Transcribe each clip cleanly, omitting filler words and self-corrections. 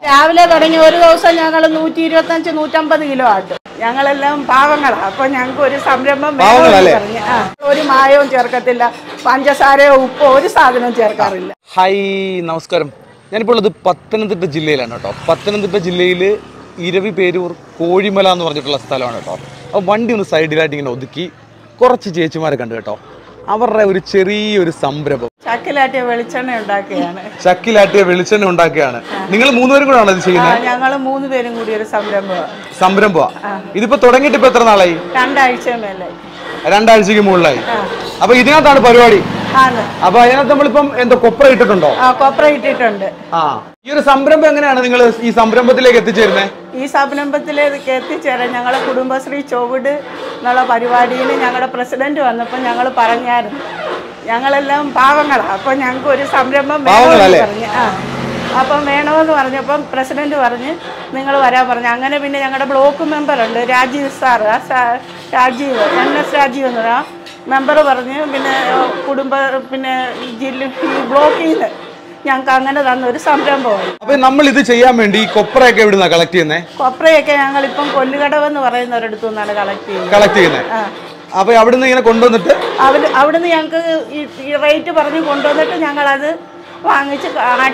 രാവിലെ തുടങ്ങി ഒരു ദിവസം ഞങ്ങൾ 125-150 കിലോ ആട്ടും. ഞങ്ങളെല്ലാം പാവങ്ങളാണ്. അപ്പൊ ഞങ്ങൾക്ക് ഒരു സംരംഭം പറഞ്ഞു. ഒരു മായവും ചേർക്കത്തില്ല, പഞ്ചസാരയോ ഉപ്പോ ഒരു സാധനവും ചേർക്കാറില്ല. ഹായ്, നമസ്കാരം. ഞാനിപ്പോൾ ഉള്ളത് പത്തനംതിട്ട ജില്ലയിലാണ് കേട്ടോ. പത്തനംതിട്ട ജില്ലയിൽ ഇരവിപേരൂർ കോഴിമല എന്ന് പറഞ്ഞിട്ടുള്ള സ്ഥലമാണ് കേട്ടോ. അപ്പോൾ വണ്ടി ഒന്ന് സൈഡിലായിട്ട് ഇങ്ങനെ ഒതുക്കി കുറച്ച് ചേച്ചിമാരെ കണ്ടു കേട്ടോ. അവരുടെ ഒരു ചെറിയൊരു സംരംഭം, ചക്കിലാട്ടിയ വെളിച്ചെണ്ണ ഉണ്ടാക്കുകയാണ്. നിങ്ങൾ 3 പേരും കൂടെ ആണോ ഇത് ചെയ്യുന്നത്? ഞങ്ങൾ 3 പേരും കൂടി ഒരു സംരംഭമാണ്. ഇതിപ്പോ തുടങ്ങിയിട്ട് ഇപ്പൊ എത്ര നാളായി? 2 ആഴ്ച മേലായി. 2 ആഴ്ചക്ക് മുകളിലായി. അപ്പൊ ഇതിനകത്താണ് പരിപാടി. അപ്പൊ അതിനകത്ത് നമ്മളിപ്പം എന്തോ കൊപ്ര ഇട്ടിട്ടുണ്ടോ? കൊപ്ര ഇട്ടിട്ടുണ്ട്. ഈ ഒരു സംരംഭം എങ്ങനെയാണ് നിങ്ങൾ ഈ സംരംഭത്തിലേക്ക് എത്തിച്ചേരുന്നത്? ഈ സംരംഭത്തിലേക്ക് എത്തിച്ചേരാൻ ഞങ്ങളെ കുടുംബശ്രീ ചുവട് എന്നുള്ള പരിപാടിയിൽ ഞങ്ങളുടെ പ്രസിഡന്റ് വന്നപ്പോൾ ഞങ്ങൾ പറഞ്ഞായിരുന്നു, ഞങ്ങളെല്ലാം പാവങ്ങളാണ്, അപ്പൊ ഞങ്ങൾക്ക് ഒരു സംരംഭം പറഞ്ഞു. അപ്പം വേണമെന്ന് പറഞ്ഞപ്പം പ്രസിഡന്റ് പറഞ്ഞ് നിങ്ങൾ വരാൻ പറഞ്ഞു. അങ്ങനെ പിന്നെ ഞങ്ങളുടെ ബ്ലോക്ക് മെമ്പറുണ്ട് രാജീവ് സാർ, രാജീവ് NS രാജീവ് എന്ന് പറയാം മെമ്പർ പറഞ്ഞ് പിന്നെ ഈ ബ്ലോക്കിൽ നിന്ന് ഞങ്ങൾക്ക് അങ്ങനെ തന്ന ഒരു സംരംഭമാണ്. അപ്പൊ നമ്മൾ ഇത് ചെയ്യാൻ വേണ്ടി ഈ കൊപ്രയൊക്കെ എവിടുന്നാ കളക്ട് ചെയ്യുന്നത്? കൊപ്രയൊക്കെ ഞങ്ങൾ ഇപ്പം കൊല്ലുകടവ് എന്ന് പറയുന്ന ഒരിടത്തു നിന്നാണ് കളക്ട് ചെയ്യുന്നത്. അപ്പൊ അവിടുന്ന് ഇങ്ങനെ കൊണ്ടുവന്നിട്ട് അവിടുന്ന് ഞങ്ങൾക്ക് ഈ റേറ്റ് പറഞ്ഞ് കൊണ്ടുവന്നിട്ട് ഞങ്ങളത് വാങ്ങിച്ച്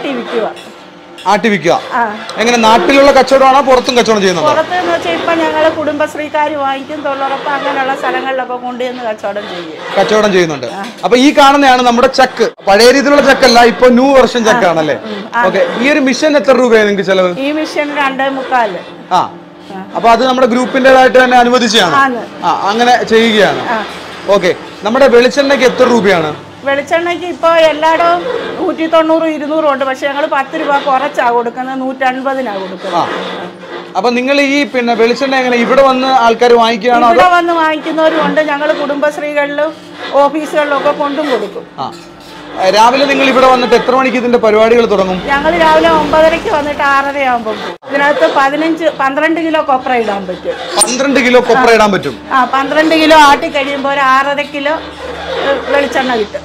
ആട്ടി വിൽക്കുക. എങ്ങനെ നാട്ടിലുള്ള കച്ചവടമാണോ പുറത്തും കച്ചവടം ചെയ്യുന്നത്? പുറത്തെന്ന് വെച്ചാൽ ഇപ്പൊ ഞങ്ങള് കുടുംബശ്രീക്കാർ വാങ്ങിക്കും, തൊഴിലുറപ്പ് അങ്ങനെയുള്ള സ്ഥലങ്ങളിലൊക്കെ കൊണ്ടുവന്ന് കച്ചവടം ചെയ്യുന്നുണ്ട്. അപ്പൊ ഈ കാണുന്നതാണ് നമ്മുടെ ചക്ക്. പഴയ രീതിയിലുള്ള ചക്കല്ല, ഇപ്പൊ ന്യൂ വെർഷൻ ചക്കാണല്ലേ? ഓക്കെ. ഈ ഒരു മിഷൻ എത്ര രൂപയാണ് നിങ്ങൾക്ക് ചെലവ്? ഈ മിഷൻ 2.25. അപ്പൊ അത് നമ്മുടെ ഗ്രൂപ്പിന്റേതായിട്ട് തന്നെ അനുവദിച്ചാണ് അങ്ങനെ ചെയ്യുകയാണ്. ഓക്കെ. നമ്മുടെ വെളിച്ചെണ്ണയ്ക്ക് എത്ര രൂപയാണ്? വെളിച്ചെണ്ണയ്ക്ക് ഇപ്പോൾ എല്ലായിടവും 190-200 ഉണ്ട്. പക്ഷെ ഞങ്ങൾ 10 രൂപ കുറച്ചാണ് കൊടുക്കുന്നത്, 150-നാണ് കൊടുക്കുന്നത്. അപ്പൊ നിങ്ങൾ ഈ വെളിച്ചെണ്ണ എങ്ങനെ ഇവിടെ വന്ന് ആൾക്കാർ വാങ്ങിക്കുകയാണോ? ഇവിടെ വന്ന് വാങ്ങിക്കുന്നവരും ഉണ്ട്. ഞങ്ങൾ കുടുംബശ്രീകളിലും ഓഫീസുകളിലും ഒക്കെ കൊണ്ടും കൊടുക്കും. രാവിലെ നിങ്ങൾ ഇവിടെ വന്നിട്ട് എത്ര മണിക്ക് ഇതിന്റെ പരിപാടികൾ തുടങ്ങും? ഞങ്ങൾ രാവിലെ 9:30 വന്നിട്ട് 6:30 ആകുമ്പോൾ ഇതിനകത്ത് 12 കിലോ കൊപ്ര ഇടാൻ പറ്റും. 12 കിലോ കൊപ്ര ഇടാൻ പറ്റും. 12 കിലോ ആട്ടി കഴിയുമ്പോൾ ഒരു 6.5 കിലോ വെളിച്ചെണ്ണ കിട്ടും.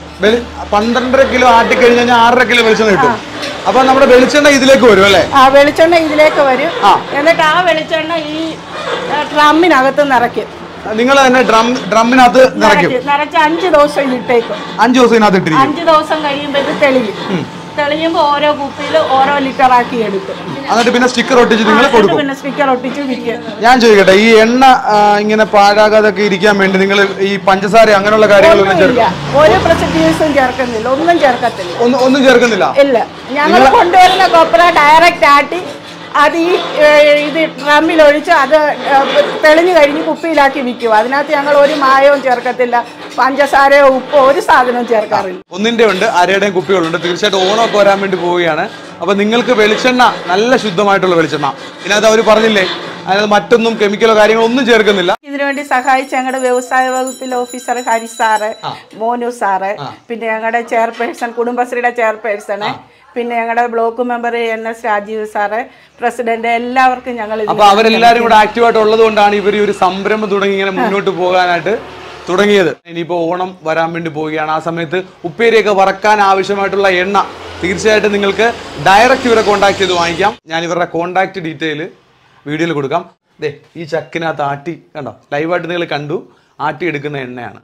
12 കിലോ ആട്ടി കഴിഞ്ഞാൽ 6.5 കിലോ വെളിച്ചെണ്ണ കിട്ടും. അപ്പൊ നമ്മുടെ വെളിച്ചെണ്ണ ഇതിലേക്ക് വരും അല്ലേ? വെളിച്ചെണ്ണ ഇതിലേക്ക് വരും. എന്നിട്ട് ആ വെളിച്ചെണ്ണ ഈ ഡ്രമ്മിനകത്ത് നിറയ്ക്കും. നിങ്ങൾ തന്നെ ഡ്രമ്മിനകത്ത് നിറച്ച് 5 ദിവസം ഇട്ടേക്കും. 5 ദിവസം ഇതിനകത്ത് ഇട്ടിരിക്കും. 5 ദിവസം കഴിയുമ്പോൾ ഇത് തെളിയുമ്പോൾ ഓരോ കുപ്പിയിൽ ഓരോ ലിറ്റർ ആക്കി എടുക്കും. എന്നിട്ട് പിന്നെ സ്റ്റിക്കർ ഒട്ടിച്ച് നിങ്ങൾ കൊടുക്കും. പിന്നെ സ്റ്റിക്കർ ഒട്ടിച്ച് വിൽക്കും. ഞാൻ ചോദിക്കട്ടെ, ഈ എണ്ണ ഇങ്ങനെ പാഴാകാതെ ഇരിക്കാൻ വേണ്ടി നിങ്ങൾ ഈ പഞ്ചസാര അങ്ങനെയുള്ള കാര്യങ്ങളൊന്നും ഒരു പ്രസിഡീവ്സും ചേർക്കുന്നില്ല, ഒന്നും ചേർക്കുന്നില്ല. ഇല്ല, ഞങ്ങൾ കൊണ്ടുവരുന്ന കൊപ്ര ഡയറക്റ്റ് ആട്ടി അത് ഇത് ഡ്രമ്മിലൊഴിച്ച് അത് തെളിഞ്ഞു കഴിഞ്ഞ് കുപ്പിയിലാക്കി വിൽക്കും. അതിനകത്ത് ഞങ്ങൾ ഒരു മായവും ചേർക്കത്തില്ല, പഞ്ചസാരയോ ഉപ്പോ ഒരു സാധനവും ചേർക്കാറില്ല. ഒന്നിന്റെ ഉണ്ട്, അരയുടെയും കുപ്പികളുണ്ട്. തീർച്ചയായിട്ടും ഓണമൊക്കെ വരാൻ വേണ്ടി പോവുകയാണ്. അപ്പൊ നിങ്ങൾക്ക് വെളിച്ചെണ്ണ നല്ല ശുദ്ധമായിട്ടുള്ള വെളിച്ചെണ്ണ ഇതിനകത്ത് അവർ പറഞ്ഞില്ലേ, അതിനകത്ത് മറ്റൊന്നും കെമിക്കലോ കാര്യങ്ങളോ ഒന്നും ചേർക്കുന്നില്ല. ഇതിനുവേണ്ടി സഹായിച്ച ഞങ്ങളുടെ വ്യവസായ വകുപ്പിലെ officer Hari sir, Monu sir, പിന്നെ ഞങ്ങളുടെ ചെയർപേഴ്സൺ, കുടുംബശ്രീയുടെ ചെയർപേഴ്സണ്, പിന്നെ ഞങ്ങളുടെ block member NS Rajeev sir, president, എല്ലാവർക്കും ഞങ്ങൾ. അപ്പൊ അവരെല്ലാരും കൂടെ ആക്റ്റീവായിട്ട് ഉള്ളത് കൊണ്ടാണ് ഇവർ ഒരു സംരംഭം തുടങ്ങി ഇങ്ങനെ മുന്നോട്ട് പോകാനായിട്ട് തുടങ്ങിയത്. ഇനിയിപ്പോൾ ഓണം വരാൻ വേണ്ടി പോവുകയാണ്. ആ സമയത്ത് ഉപ്പേരിയൊക്കെ വറക്കാൻ ആവശ്യമായിട്ടുള്ള എണ്ണ തീർച്ചയായിട്ടും നിങ്ങൾക്ക് ഡയറക്റ്റ് ഇവരെ കോൺടാക്ട് ചെയ്ത് വാങ്ങിക്കാം. ഞാൻ ഇവരുടെ കോൺടാക്ട് ഡീറ്റെയിൽ വീഡിയോയിൽ കൊടുക്കാം. ഈ ചക്കിനകത്ത് ആട്ടി കണ്ടോ, ലൈവായിട്ട് നിങ്ങൾ കണ്ടു, ആട്ടി എടുക്കുന്ന എണ്ണയാണ്.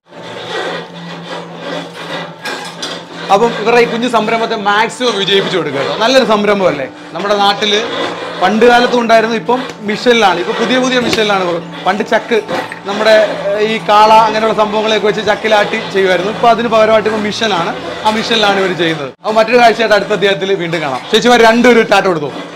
അപ്പം ഇവരുടെ ഈ കുഞ്ഞു സംരംഭത്തെ മാക്സിമം വിജയിപ്പിച്ചു കൊടുക്കുക കേട്ടോ. നല്ലൊരു സംരംഭമല്ലേ? നമ്മുടെ നാട്ടിൽ പണ്ട് കാലത്തും ഉണ്ടായിരുന്നു, ഇപ്പം മിഷനിലാണ്. ഇപ്പം പുതിയ മിഷനിലാണ്. പണ്ട് ചക്ക്, നമ്മുടെ ഈ കാള അങ്ങനെയുള്ള സംഭവങ്ങളെയൊക്കെ വെച്ച് ചക്കിലാട്ടി ചെയ്യുമായിരുന്നു. ഇപ്പം അതിന് പകരമായിട്ട് ഇപ്പം മിഷനാണ്. ആ മിഷനിലാണ് ഇവർ ചെയ്യുന്നത്. അപ്പോൾ മറ്റൊരു കാഴ്ചയായിട്ട് അടുത്ത അധ്യായത്തിൽ വീണ്ടും കാണാം. ചേച്ചിമാർ 2 ടാറ്റ കൊടുത്തു.